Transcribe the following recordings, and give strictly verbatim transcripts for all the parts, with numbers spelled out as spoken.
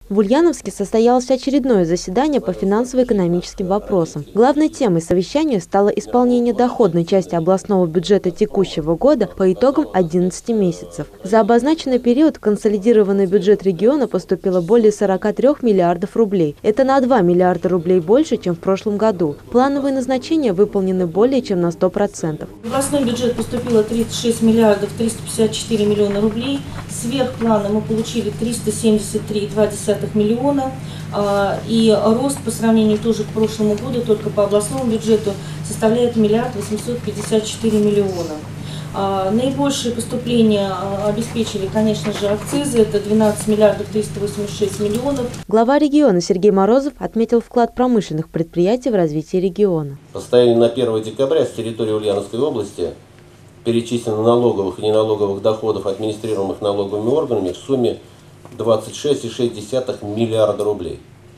В Ульяновске состоялось очередное заседание по финансово-экономическим вопросам. Главной темой совещания стало исполнение доходной части областного бюджета текущего года по итогам одиннадцати месяцев. За обозначенный период в консолидированный бюджет региона поступило более сорока трёх миллиардов рублей. Это на два миллиарда рублей больше, чем в прошлом году. Плановые назначения выполнены более чем на сто процентов. В областной бюджет поступило тридцать шесть миллиардов триста пятьдесят четыре миллиона рублей. Сверх плана мы получили триста семьдесят три и два десятых миллиона, и рост по сравнению тоже к прошлому году только по областному бюджету составляет миллиард восемьсот пятьдесят четыре миллиона. Наибольшие поступления обеспечили, конечно же, акцизы, это двенадцать миллиардов триста восемьдесят шесть миллионов. Глава региона Сергей Морозов отметил вклад промышленных предприятий в развитие региона. По состоянию на первое декабря с территории Ульяновской области перечислено налоговых и неналоговых доходов, администрируемых налоговыми органами, в сумме двадцать шесть и шесть десятых миллиарда рублей.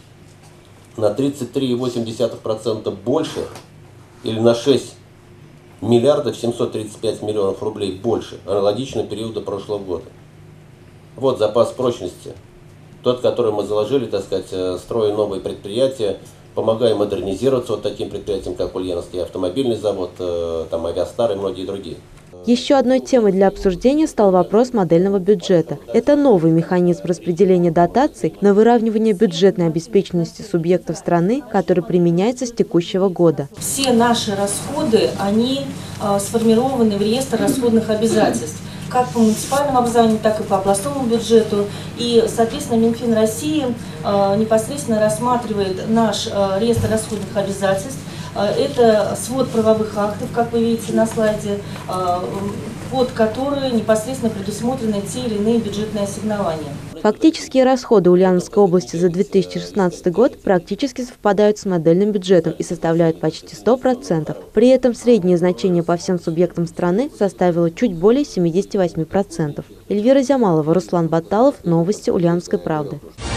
На тридцать три и восемь десятых процента больше или на шесть миллиардов семьсот тридцать пять миллионов рублей больше аналогичного периода прошлого года. Вот запас прочности, тот, который мы заложили, так сказать, строя новые предприятия, помогая модернизироваться вот таким предприятиям, как Ульяновский автомобильный завод, там, Авиастар и многие другие. Еще одной темой для обсуждения стал вопрос модельного бюджета. Это новый механизм распределения дотаций на выравнивание бюджетной обеспеченности субъектов страны, который применяется с текущего года. Все наши расходы, они э, сформированы в реестр расходных обязательств, как по муниципальному образованию, так и по областному бюджету. И, соответственно, Минфин России э, непосредственно рассматривает наш э, реестр расходных обязательств. Это свод правовых актов, как вы видите на слайде, под которые непосредственно предусмотрены те или иные бюджетные ассигнования. Фактические расходы Ульяновской области за две тысячи шестнадцатый год практически совпадают с модельным бюджетом и составляют почти сто процентов. При этом среднее значение по всем субъектам страны составило чуть более семидесяти восьми процентов. Эльвира Зямалова, Руслан Баталов. Новости Ульяновской правды.